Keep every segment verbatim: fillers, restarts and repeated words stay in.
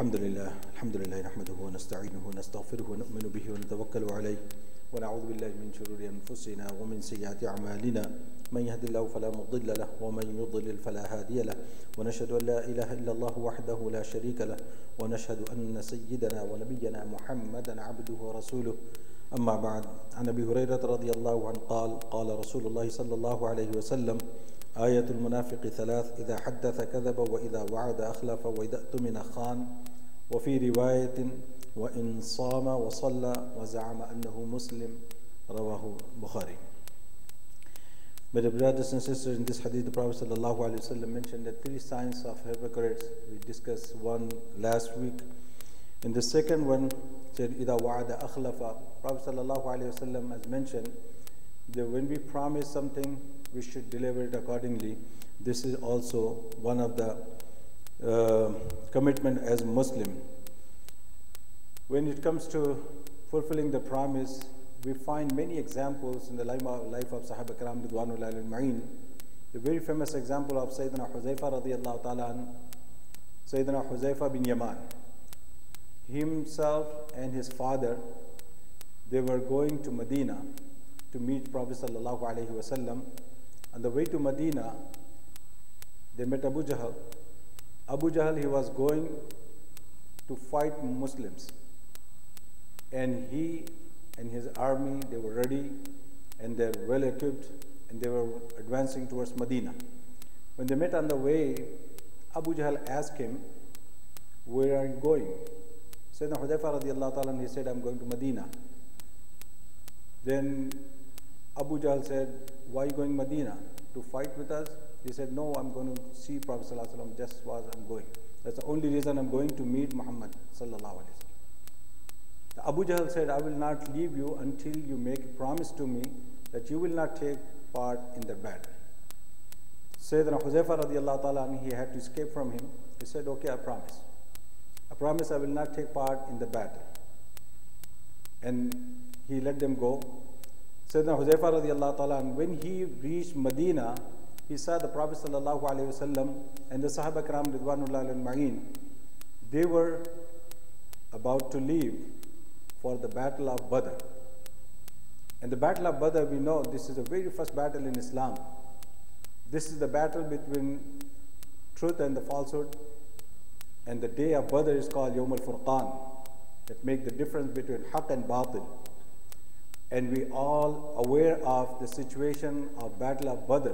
الحمد لله الحمد لله نحمده ونستعينه ونستغفره ونؤمن به ونتوكل عليه ونعوذ بالله من شرور أنفسنا ومن سيئات أعمالنا من يهد الله فلا مضل له ومن يضلل فلا هادي له ونشهد أن لا إله إلا الله وحده لا شريك له ونشهد أن سيدنا ونبينا محمدا عبده ورسوله أما بعد عن أبي هريرة رضي الله عنه قال قال رسول الله صلى الله عليه وسلم آية المنافق ثلاث إذا حدث كذب وإذا وعد أخلف وإذا اؤتمن خان وفي رواية وإن صام وصلى وزعم أنه مسلم رواه Bukhari. But brothers and sisters, in this hadith the Prophet sallallahu alaihi wasallam mentioned the three signs of hypocrites. We discussed one last week. In the second one said إذا وعد أخلف. Prophet sallallahu alaihi wasallam has mentioned that when we promise something we should deliver it accordingly. This is also one of the uh, commitment as Muslim. When it comes to fulfilling the promise, we find many examples in the life of, life of Sahaba Kiram Ridwanullahi al-Ma'in. The very famous example of Sayyidina Huzaifa radiyallahu ta'ala an, Sayyidina Huzaifa bin Yaman. Himself and his father, they were going to Medina to meet Prophet sallallahu alaihi wasallam. On the way to Medina, they met Abu Jahl. Abu Jahl, he was going to fight Muslims. And he and his army, they were ready and they're well equipped and they were advancing towards Medina. When they met on the way, Abu Jahl asked him, where are you going? Sayyidina Hudayfa radiallahu ta'ala, he said, I'm going to Medina. Then Abu Jahl said, why are you going Medina? To fight with us? He said, no, I'm going to see Prophet sallallahu alaihi wasallam, just was I'm going. That's the only reason I'm going to meet Muhammad sallallahu alaihi wasallam. Abu Jahl said, I will not leave you until you make a promise to me that you will not take part in the battle. Sayyidina Huzaifa radiallahu ta'ala, he had to escape from him. He said, okay, I promise. I promise I will not take part in the battle. And he let them go. Sayyidina Huzaifa radiallahu ta'ala, when he reached Medina, he saw the Prophet sallallahu alaihi wasallam and the Sahaba Kiram Ridwanullahi al-Ma'in. They were about to leave for the Battle of Badr. And the Battle of Badr, we know this is the very first battle in Islam. This is the battle between truth and the falsehood. And the day of Badr is called Yawm al-Furqan, that make the difference between haqq and batil. And we all aware of the situation of Battle of Badr,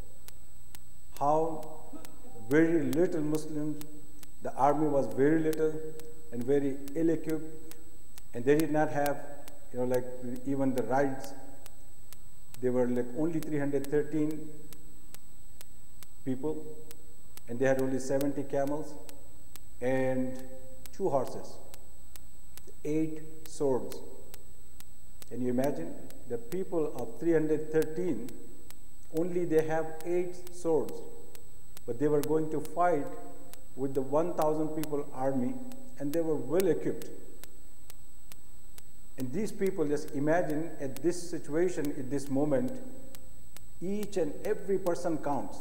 how very little Muslims, the army was very little and very ill-equipped, and they did not have, you know, like even the rides. They were like only three hundred thirteen people, and they had only seventy camels and two horses, eight swords. Can you imagine? The people of three hundred thirteen, only they have eight swords, but they were going to fight with the one thousand people army, and they were well equipped. And these people, just imagine at this situation, at this moment, each and every person counts.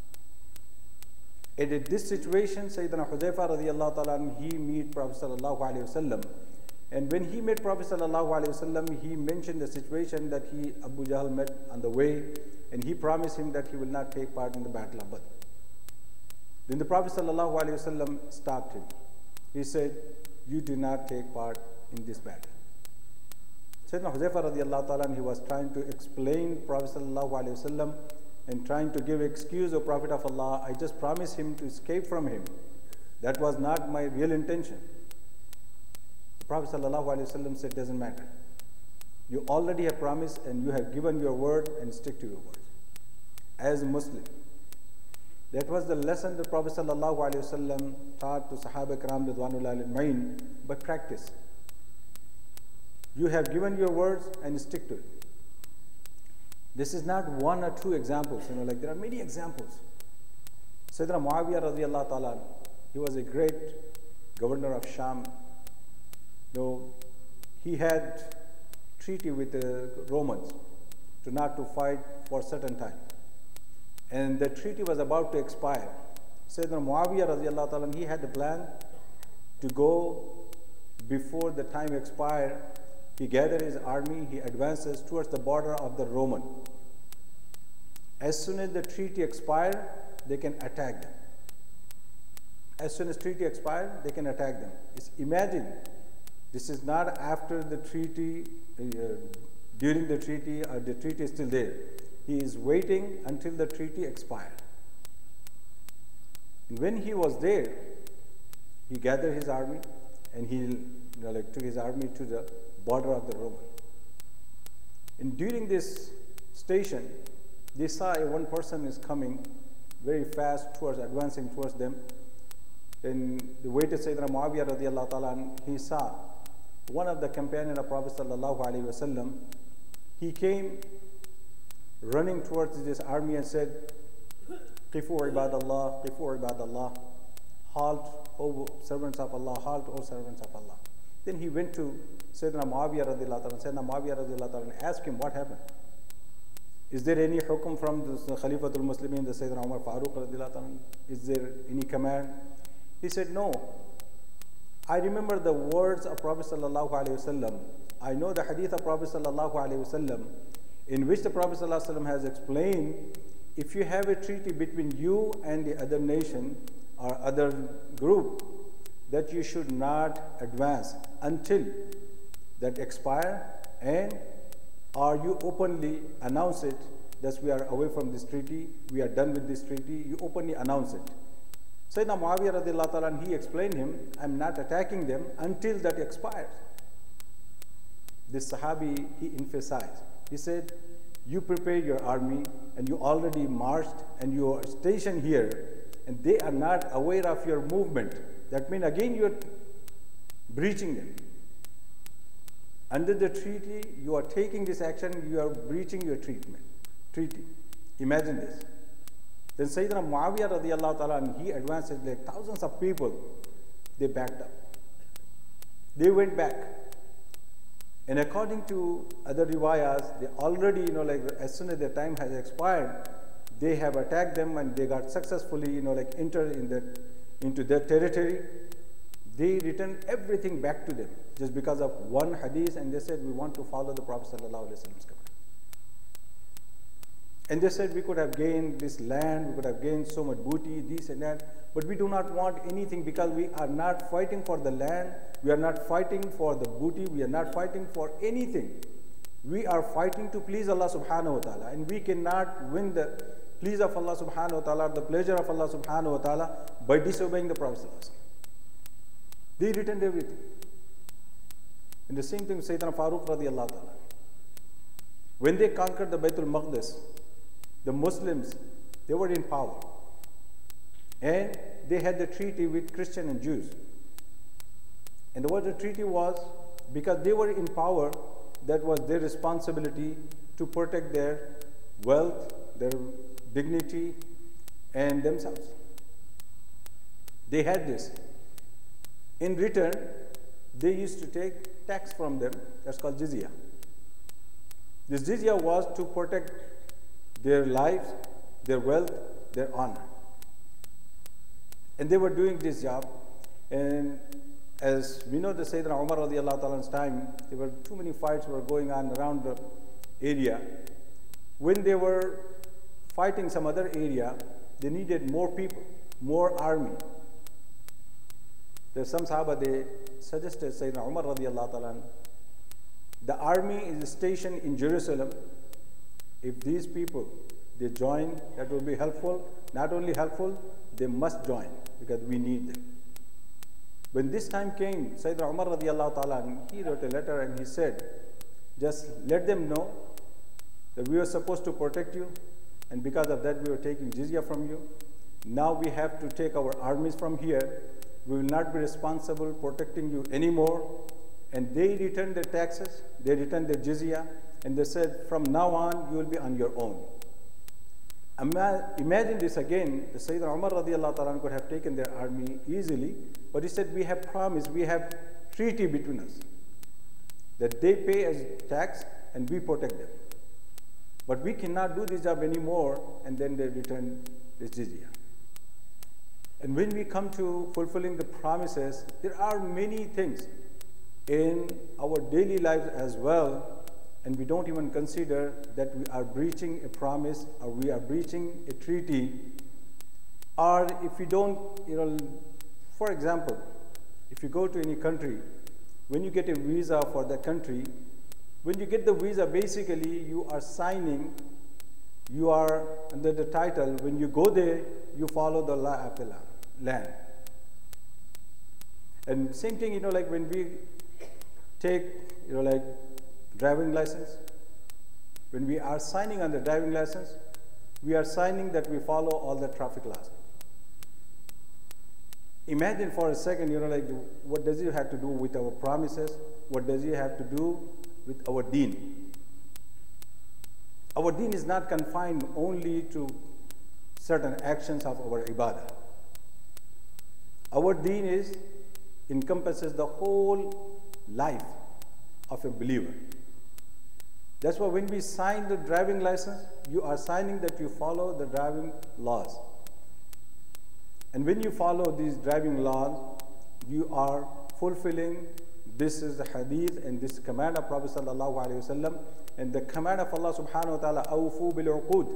And at this situation, Sayyidina Hudayfa radiallahu ta'ala, he meet Prophet sallallahu alaihi wasallam. And when he met Prophet sallallahu alaihi wasallam, he mentioned the situation that he, Abu Jahl, met on the way, and he promised him that he will not take part in the Battle of Badr. Then the Prophet sallallahu alaihi wasallam stopped him. He said, you do not take part in this battle. Sayyidina Huzaifa radiallahu ta'ala, he was trying to explain Prophet sallallahu alaihi wasallam and trying to give excuse of Prophet of Allah. I just promised him to escape from him. That was not my real intention. The Prophet sallallahu alaihi wasallam said, doesn't matter. You already have promised and you have given your word, and stick to your word. As a Muslim. That was the lesson the Prophet sallallahu alaihi wasallam taught to Sahaba Kiram Ridwanullahi al-Ma'in, but practice. You have given your words and stick to it. This is not one or two examples, you know, like there are many examples. Sayyidina Muawiyah radiallahu ta'ala, he was a great governor of Sham. You know, he had treaty with the Romans to not to fight for a certain time. And the treaty was about to expire. Sayyidina Muawiyah radiallahu ta'ala, he had the plan to go before the time expired. He gathered his army, he advances towards the border of the Roman. As soon as the treaty expired, they can attack them. As soon as treaty expired, they can attack them. It's, imagine, this is not after the treaty, uh, during the treaty, or the treaty is still there. He is waiting until the treaty expired. And when he was there, he gathered his army and he you know, like, took his army to the border of the Roman. And during this station, they saw a one person is coming very fast towards, advancing towards them. Then the way to Sayyidina Muawiyah radiallahu ta'ala, he saw one of the companions of Prophet sallallahu alaihi wasallam. He came running towards this army and said, Qifu ibadallah, Qifu ibadallah, halt, O servants of Allah, halt, O servants of Allah. Then he went to Sayyidina Muawiyah radiallahu ta'ala, Sayyidina Muawiyah radiallahu ta'ala, and asked him what happened. Is there any hukum from the Khalifatul Muslimin, the Sayyidina Umar Farooq radiallahu ta'ala? Is there any command? He said, no. I remember the words of Prophet sallallahu alaihi wasallam. I know the hadith of Prophet sallallahu alaihi wasallam, in which the Prophet sallallahu alaihi wasallam has explained, if you have a treaty between you and the other nation or other group, that you should not advance until that expire, and or you openly announce it that we are away from this treaty, we are done with this treaty, you openly announce it. Sayyidina Muawiyah radiallahu ta'ala, he explained him, I'm not attacking them until that expires. This Sahabi, he emphasized. He said, you prepare your army and you already marched and you are stationed here and they are not aware of your movement. That means again you are breaching them. Under the treaty, you are taking this action, you are breaching your treatment, treaty. Imagine this. Then Sayyidina Muawiyah radiallahu ta'ala, and he advanced like thousands of people, they backed up. They went back. And according to other riwayas, they already, you know, like as soon as their time has expired, they have attacked them and they got successfully, you know, like entered in that, into their territory. They returned everything back to them just because of one hadith, and they said, we want to follow the Prophet sallallahu alaihi wasallam's command. And they said, we could have gained this land, we could have gained so much booty, this and that, but we do not want anything because we are not fighting for the land, we are not fighting for the booty, we are not fighting for anything. We are fighting to please Allah subhanahu wa ta'ala, and we cannot win the please of Allah subhanahu wa ta'ala, the pleasure of Allah subhanahu wa ta'ala by disobeying the Prophet sallallahu alaihi wasallam. They returned everything. And the same thing with Sayyidina Farooq radiallahu ta'ala. When they conquered the Baytul Maqdis, the Muslims, they were in power. And they had the treaty with Christian and Jews. And what the treaty was, because they were in power, that was their responsibility to protect their wealth, their dignity, and themselves. They had this. In return, they used to take tax from them, that's called jizya. This jizya was to protect their lives, their wealth, their honor. And they were doing this job. And as we know, the Sayyidina Umar radiallahu ta'ala's time, there were too many fights were going on around the area. When they were fighting some other area, they needed more people, more army. There's some Sahaba, they suggested Sayyidina Umar radiallahu ta'ala, the army is stationed in Jerusalem. If these people, they join, that will be helpful. Not only helpful, they must join because we need them. When this time came, Sayyidina Umar radiallahu ta'ala, he wrote a letter and he said, just let them know that we were supposed to protect you, and because of that we were taking jizya from you. Now we have to take our armies from here. We will not be responsible protecting you anymore. And they returned their taxes, they returned their jizya, and they said, from now on, you will be on your own. Imagine this again, the Sayyidina Umar radiallahu ta'ala could have taken their army easily, but he said, we have promise, we have treaty between us, that they pay as tax and we protect them. But we cannot do this job anymore, and then they return this jizya. And And when we come to fulfilling the promises, there are many things in our daily lives as well, and we don't even consider that we are breaching a promise or we are breaching a treaty. Or if we don't, you know, for example, if you go to any country, when you get a visa for that country, when you get the visa, basically you are signing, you are under the title, when you go there, you follow the law of the land. And same thing, you know, like when we take, you know, like driving license, when we are signing on the driving license, we are signing that we follow all the traffic laws. Imagine for a second, you know, like what does it have to do with our promises? What does it have to do with our deen? Our deen is not confined only to certain actions of our ibadah. Our deen is encompasses the whole life of a believer. That's why when we sign the driving license, you are signing that you follow the driving laws. And when you follow these driving laws, you are fulfilling, this is the hadith and this command of Prophet sallallahu alaihi wasallam, and the command of Allah subhanahu wa ta'ala, awfu bil uqud.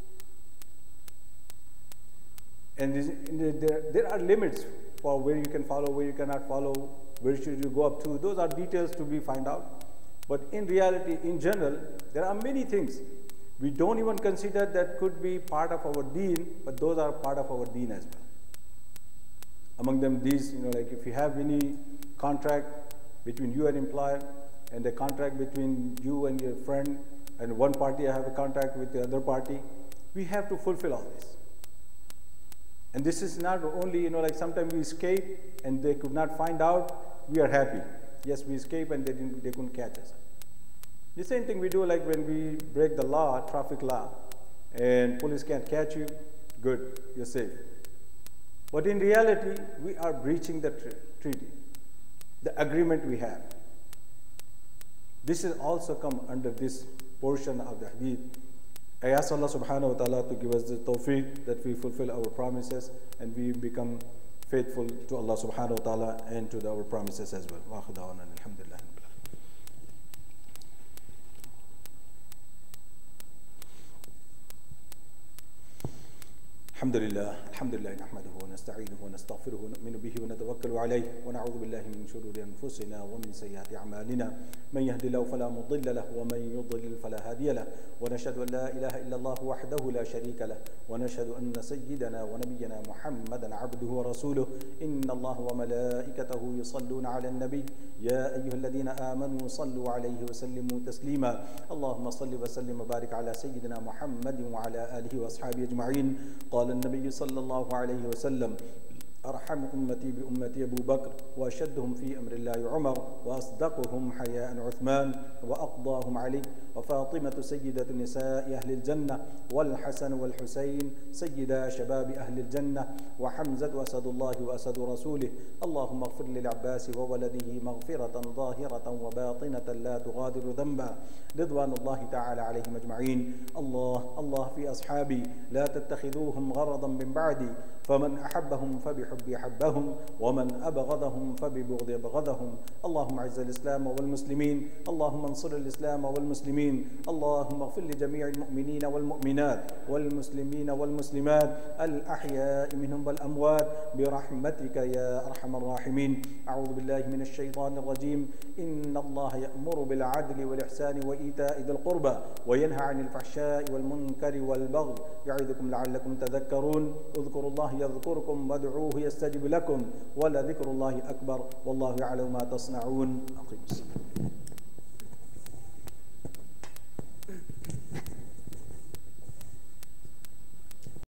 And there, there are limits for where you can follow, where you cannot follow, where should you go up to. Those are details to be found out. But in reality, in general, there are many things we don't even consider that could be part of our deen, but those are part of our deen as well. Among them, these, you know, like if you have any contract between you and employer, and a contract between you and your friend, and one party have a contract with the other party, we have to fulfill all this. And this is not only, you know, like sometimes we escape and they could not find out, we are happy. Yes, we escape and they didn't, they couldn't catch us. The same thing we do like when we break the law, traffic law, and police can't catch you, good, you're safe. But in reality, we are breaching the treaty, the agreement we have. This is also come under this portion of the hadith. I ask Allah subhanahu wa ta'ala to give us the tawfiq that we fulfill our promises and we become faithful to Allah subhanahu wa ta'ala and to the, our promises as well. Wa akhiru da'wana alhamdulillah. الحمد لله الحمد لله نحمده ونستعينه ونستغفره ونؤمن به ونتوكل عليه ونعوذ بالله من شرور أنفسنا ومن سيئات أعمالنا من يهد الله فلا مضل له ومن يضلل فلا هادي له ونشهد أن لا إله إلا الله وحده لا شريك له ونشهد أن سيدنا ونبينا محمدا عبده ورسوله إن الله وملائكته يصلون على النبي يا أيها الذين آمنوا صلوا عليه وسلموا تسليما اللهم صل وسلم وبارك على سيدنا محمد وعلى آله وأصحابه أجمعين قال النبي صلى الله عليه وسلم أرحم أمتي بأمتي أبو بكر وأشدهم في أمر الله عمر وأصدقهم حياء عثمان وأقضاهم علي وفاطمة سيدة نساء أهل الجنة والحسن والحسين سيدا شباب أهل الجنة وحمزة وأسد الله وأسد رسوله اللهم اغفر للعباس وولده مغفرة ظاهرة وباطنة لا تغادر ذنبا رضوان الله تعالى عليهم أجمعين الله الله في أصحابي لا تتخذوهم غرضا من بعدي فمن أحبهم فبحب أحبهم ومن أبغضهم فببغض أبغضهم اللهم أعز الإسلام والمسلمين اللهم انصر الإسلام والمسلمين اللهم اغفر لجميع المؤمنين والمؤمنات والمسلمين والمسلمات الأحياء منهم والأموات برحمتك يا أرحم الراحمين أعوذ بالله من الشيطان الرجيم إن الله يأمر بالعدل والإحسان وإيتاء ذي القربى وينهى عن الفحشاء والمنكر والبغي يعظكم لعلكم تذكرون اذكروا الله يذكركم وادعوه يستجب لكم ولذكر الله أكبر والله يعلم ما تصنعون أقيموا الصلاة.